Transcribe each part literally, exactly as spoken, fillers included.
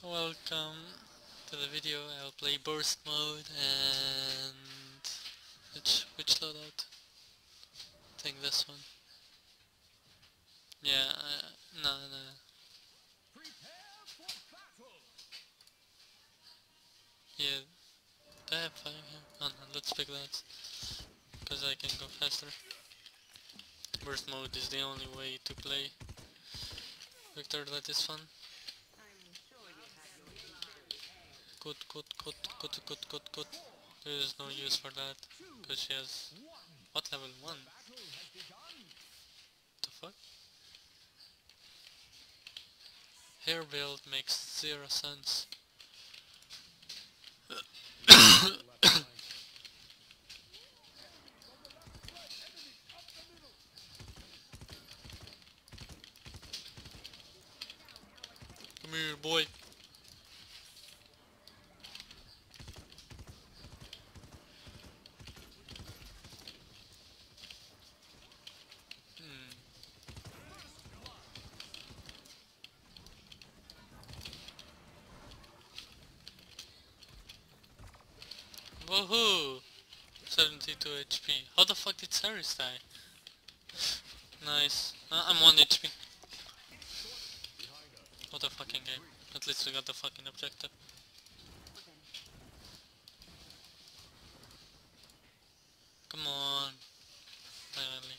Welcome to the video. I'll play burst mode and which which loadout? I think this one. Yeah, uh, no, no. Yeah, do I have fire here? Oh no, let's pick that because I can go faster. Burst mode is the only way to play Viktor that is fun. Good, good, good, good, good, good, good. There is no use for that because she has what level one? The fuck? Hair build makes zero sense. Come here, boy. Hmm. Woohoo! seventy-two H P. How the fuck did Saris die? Nice. Uh, I'm one H P. What a fucking game. At least we got the fucking objective. Come on. Finally.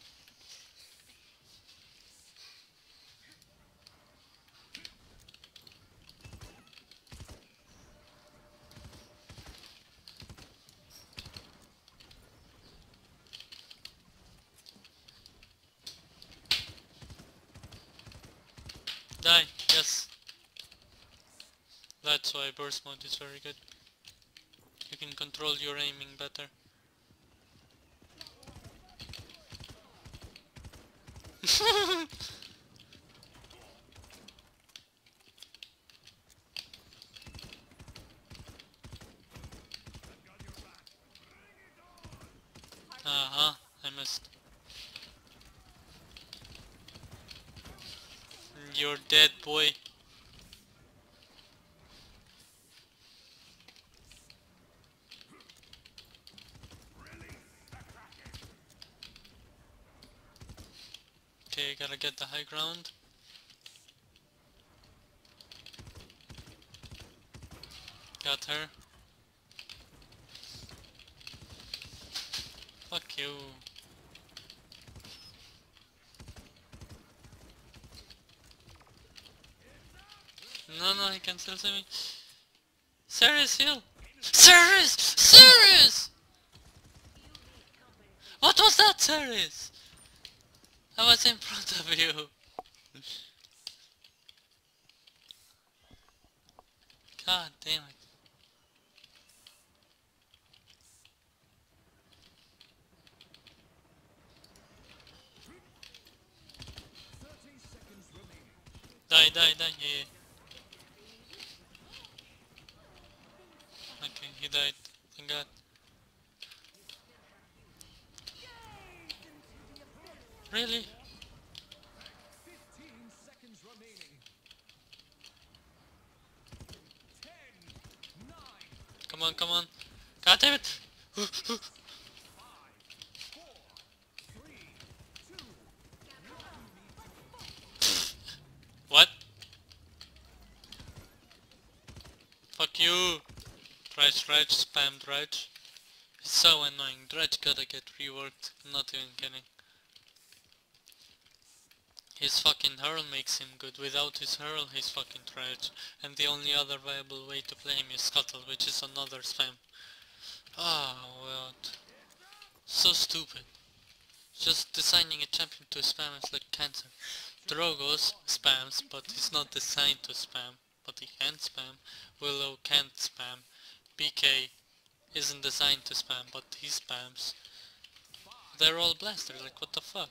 Die, yes. That's why burst mode is very good. You can control your aiming better. Uh-huh, I missed. You're dead, boy. Okay, gotta get the high ground. Got her. Fuck you. No, no, he can still see me. Serious heal! Serious! Serious! What was that, Serious? I was in front of you. God damn it. Die, die, die, yeah. Okay, he died. Thank God. Really? Come on, come on. God damn it! What? Fuck you! Dredge, dredge, spam dredge. It's so annoying. Dredge gotta get reworked. I'm not even kidding. His fucking hurl makes him good. Without his hurl, he's fucking trash. And the only other viable way to play him is Scuttle, which is another spam. Ah, what? So stupid. Just designing a champion to spam is like cancer. Drogo's spams, but he's not designed to spam. But he can spam. Willow can't spam. B K isn't designed to spam, but he spams. They're all blasters, like what the fuck?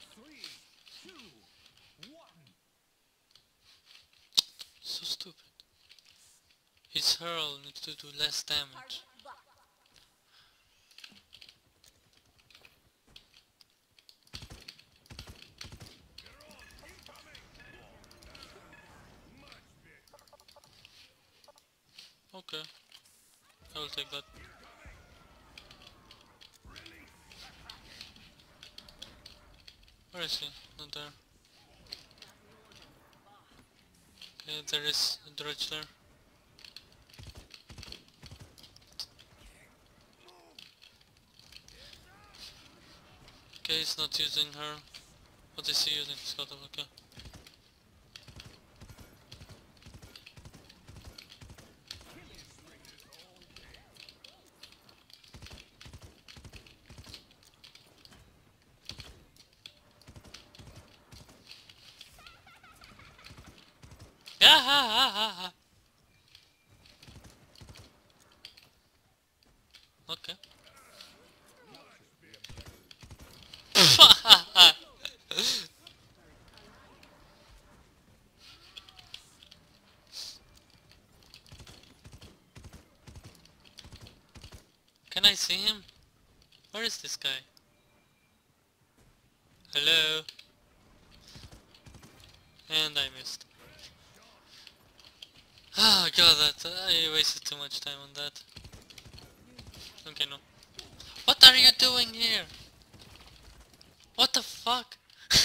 So stupid. His hurl needs to do less damage. Okay, I will take that. Where is he? Not there. Okay, there is a dredge there. Okay, he's not using her. What is he using? Scuttle, okay. Yeah, ha, ha, ha, ha. Okay. Can I see him? Where is this guy? Hello? And I missed. Ah, god, that I wasted too much time on that. Okay, no. What are you doing here? What the fuck?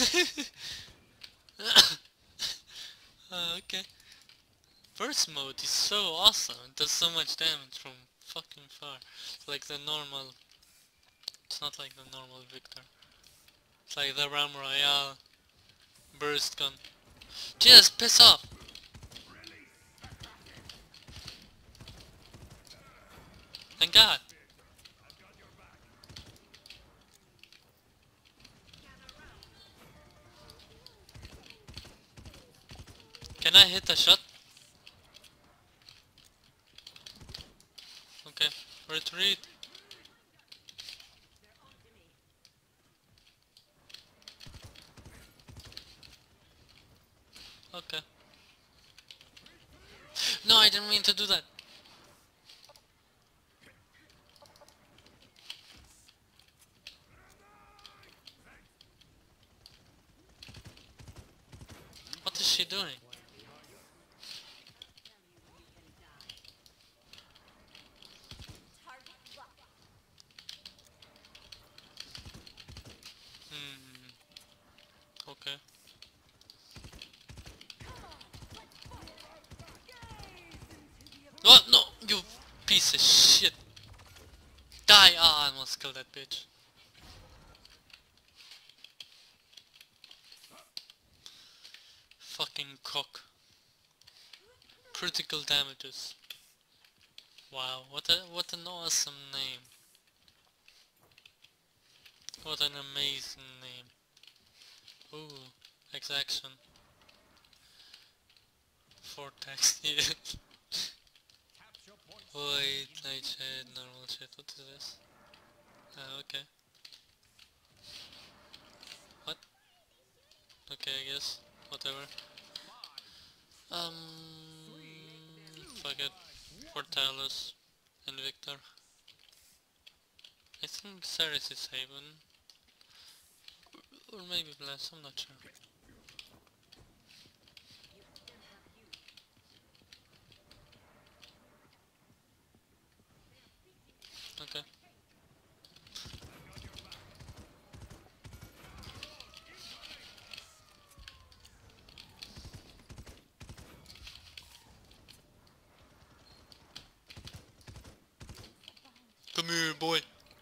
uh, okay. Burst mode is so awesome. It does so much damage from fucking far. It's like the normal. It's not like the normal Viktor. It's like the Ram Royale burst gun. Just piss off! Thank God! Can I hit a shot? Okay, retreat. Okay. No, I didn't mean to do that. What is she doing? Hmm. Okay. What? No! You piece of shit! Die! Ah, I almost killed that bitch. Fucking cock. Critical damages. Wow, what a what an awesome name. What an amazing name. Ooh, exaction. Vortex, yeah. Wait, light shade, normal shade, what is this? Ah, okay. What? Okay, I guess. Whatever. Um, fuck it. Portalis and Viktor. I think Ceres is Haven. Or maybe Bless, I'm not sure. Okay. Come here, boy.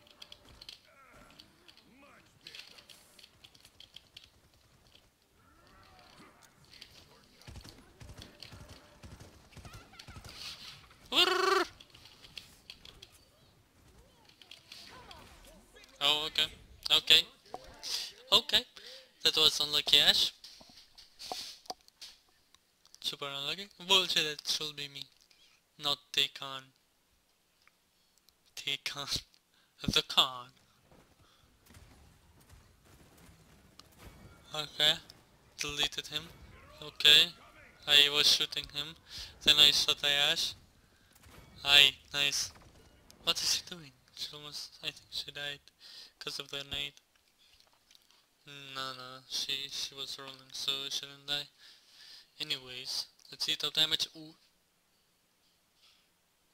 Oh, okay. Okay. Okay. That was unlucky, Ash. Super unlucky. Bullshit, it should be me. Not take on. Take on. The con. Okay. Deleted him. Okay. I was shooting him. Then I shot Ash. Aye, nice. What is she doing? She almost, I think she died. Because of the nade. No, no, she, she was rolling, so she didn't die. Anyways, let's see top damage. Ooh.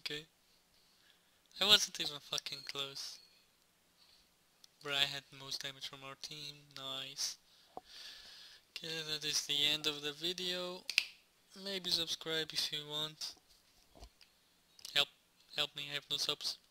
Okay. I wasn't even fucking close. But I had the most damage from our team. Nice. Okay, that is the end of the video. Maybe subscribe if you want. Help. Help me, I have no subs.